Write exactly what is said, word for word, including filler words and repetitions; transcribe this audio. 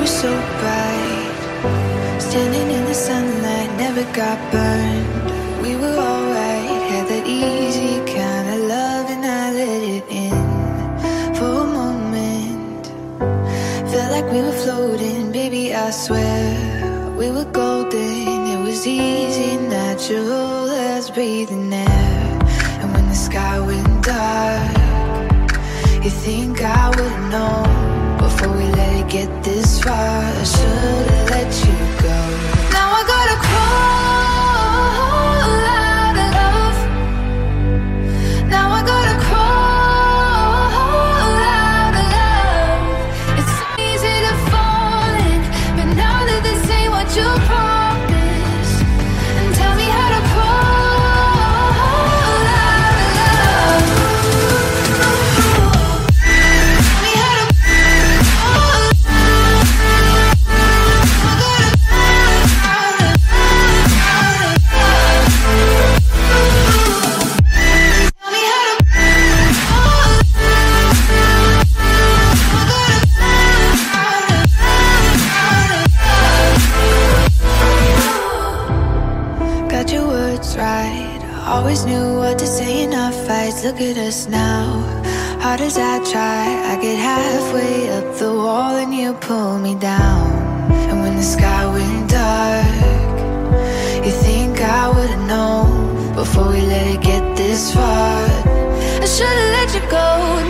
were so bright, standing in the sunlight, never got burned. We were alright, had that easy kind of love, and I let it in for a moment. Felt like we were floating, baby, I swear we were golden. It was easy, natural as breathing air. And when the sky went dark, you think I would've known before we let it get this far. I should've let you go. Now I gotta crawl out of love. Now I gotta crawl out of love. It's so easy to fall in, but now that this ain't what you promised, and tell me how to crawl out of love. Tell me how to crawl. I gotta crawl out of love. Tell me how to crawl. I gotta crawl out of love. Got your words right, always knew what to say in our fights. Look at us now, hard as I try, I get halfway up the wall and you pull me down. And when the sky went dark, you think I would've known before we let it get this far. I should've let you go.